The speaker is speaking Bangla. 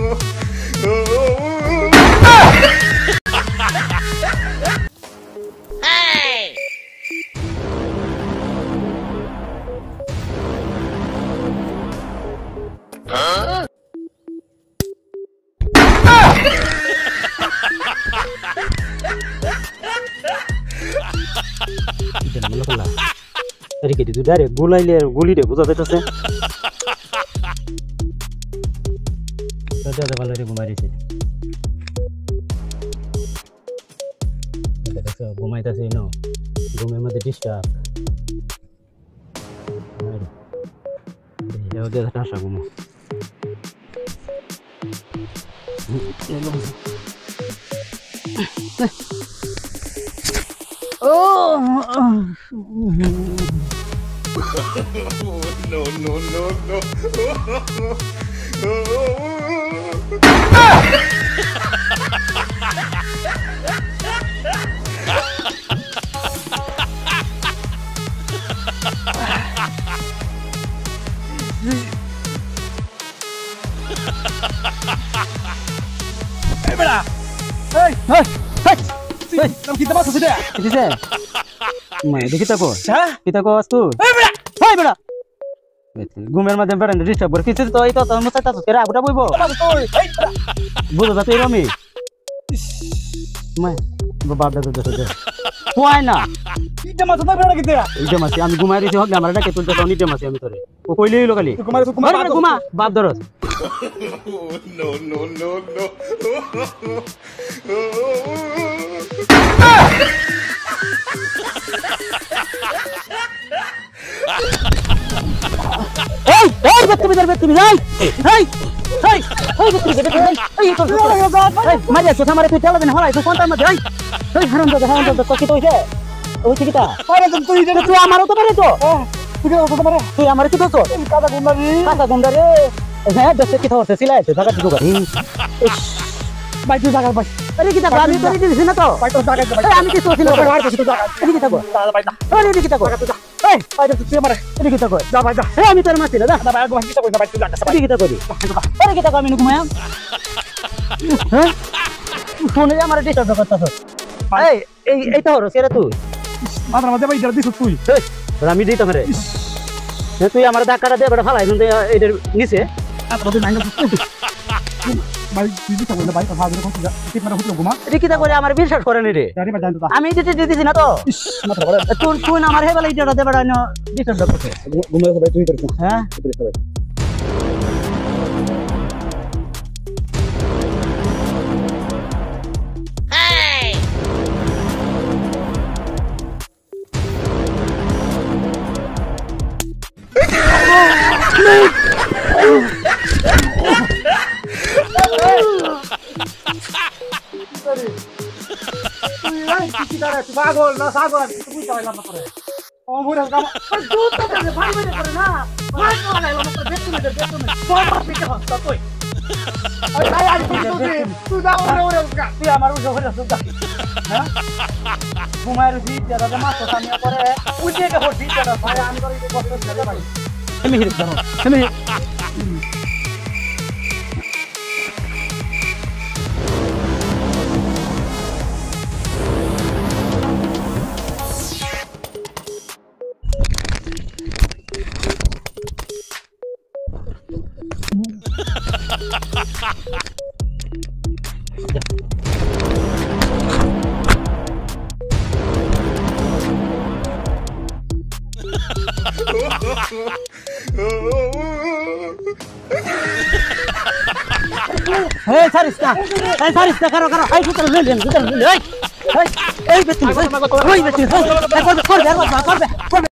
এদিকে দিদু ডাইরেক্ট গুলাইলে গুলি রে বুঝা যাইতেছে দাদা ভালো রে ঘুমাইছে দেখো ঘুমাইতেছে না ঘুমের মধ্যে ডিস্টার্ব এই ওদের টাসা ঘুমো No, no, no, no. Hey, bra! Hey, hey, hey! Hey, kamu kita masuk sudah. Kita. Mai, kita kok. Hah? Kita kok astu. Hey, bra! Hey, bra! ঘুমের মধ্যে বেড়ান ডিস্টার্ব করে কিছু তো এই তো তোর মতো তো কেরা গোটা বইবো বুঝো যাতে এরমি মাই বাবা দাদা দাদা কোয়াই না ইটা মাছ তো বেড়া কিতে ইটা মাছ আমি ঘুমাই দিছি হক আমারটা কে তুলতে তো নিতে মাছ আমি তোরে ও কইলেই লোকালি ঘুমা বাপ দরস No, no, no, no. Hey, hey, betul, hey, hey, hey, hey, betul, hey, itu, hey, mari aku sama itu jalan dengan itu kontak mati, hey, haram tuh, kok kita itu, oh kita, ada tentu itu amar itu mana itu, tu amar itu tuh, kata gundari, dosa kita harus silai itu, jaga juga, baju jaga baju, ini kita kami tadi di sini tuh, kami kita sini, ini kita gua, ini kita gua. Hey, ada tuh mana? Ini kita kok. Dah, dah. Eh, kami termasuk dah. Dah, aku kita kok sampai tujuan. Ini kita kok. Ini kita kami nukum ayam. Hah? Phone aja हमारे डिस्टर्ब करता था. Hey, itu harus kira tuh. मात्र मध्ये बाई जल्दी सुतुई Hey, rami di tamare. Ya tuh हमारे दा करा दे बड़ा फलाई नंदे इधर नीचे. आता मध्ये नाही बाई दिदी सगळं बाई कसा आजून कोण किती मला होतो गुमा Ini kita kok हमारे বিশ্বাস করে নি রে. जारी बाई जान আমি দিতে দিছি না তো. मात्र बडा তুই না আমার হে বলে ইটা দে বড় না ডিস্টার্ব করতে. गुमा बाई तुई करतो হ্যাঁ? इकडे बाई पागल ना सागल तू काय लांब करे ओ मोरे काम पण तू तो करे भाई मध्ये करे ना भाई वाला लांब करे बेटू में तो पिटे हसता तोय अरे आई तू जा ओरे का तू हमारो जो करे सुदा हां घुमाएर भी ज्यादा जमा तो सामने करे उजे के होठी ज्यादा भाई आन करे के कष्ट करे भाई हमें हिर करो हमें Hey, Sarista, karo, ay, kita le, ay, betul, ay, betul,